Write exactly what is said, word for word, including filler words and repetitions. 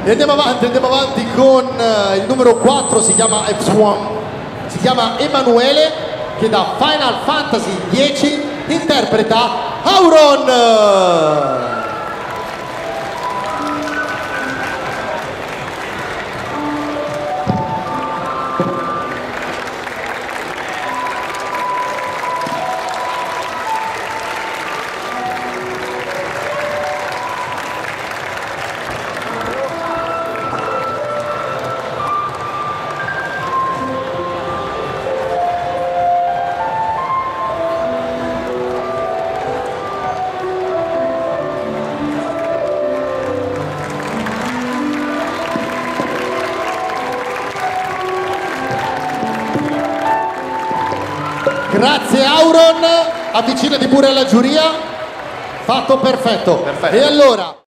E andiamo avanti, andiamo avanti con uh, il numero quattro, si chiama F uno, si chiama Emanuele, che da Final Fantasy dieci interpreta Auron. Grazie Auron, avvicinati pure alla giuria, fatto perfetto. Perfetto. E allora